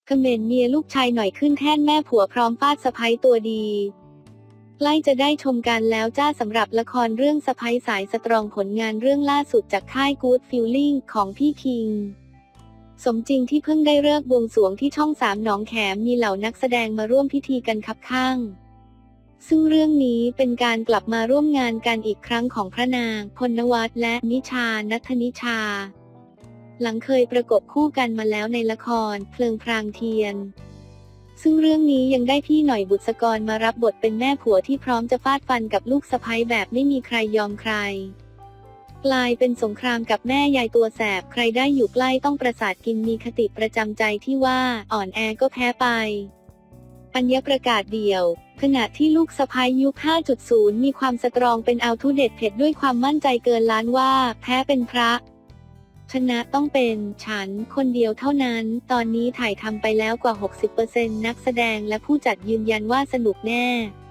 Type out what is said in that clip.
เขม่นเมียลูกชายหน่อยขึ้นแท่นแม่ผัวพร้อมฟาดสะใภ้ตัวดีใกล้จะได้ชมกันแล้วจ้าสำหรับละครเรื่องสะใภ้สายสตรองผลงานเรื่องล่าสุดจากค่าย Good Feeling ของพี่คิงสมจริงที่เพิ่งได้ฤกษ์บวงสรวงที่ช่อง 3 หนองแขมมีเหล่านักแสดงมาร่วมพิธีกันคับข้างซึ่งเรื่องนี้เป็นการกลับมาร่วมงานกันอีกครั้งของพระนางพลนวัตและนิชานัทธนิชาหลังเคยประกบคู่กันมาแล้วในละครเพลิงพรางเทียนซึ่งเรื่องนี้ยังได้พี่หน่อยบุษกรมารับบทเป็นแม่ผัวที่พร้อมจะฟาดฟันกับลูกสะใภ้แบบไม่มีใครยอมใครกลายเป็นสงครามกับแม่ยายตัวแสบใครได้อยู่ใกล้ต้องประสาทกินมีคติประจำใจที่ว่าอ่อนแอก็แพ้ไปปัญญาประกาศเดี่ยวขณะที่ลูกสะใภ้ยุค 5.0 มีความสตรองเป็นเอาทุเด็ดเผ็ดด้วยความมั่นใจเกินล้านว่าแพ้เป็นพระชนะต้องเป็นฉันคนเดียวเท่านั้นตอนนี้ถ่ายทำไปแล้วกว่า 60% นักแสดงและผู้จัดยืนยันว่าสนุกแน่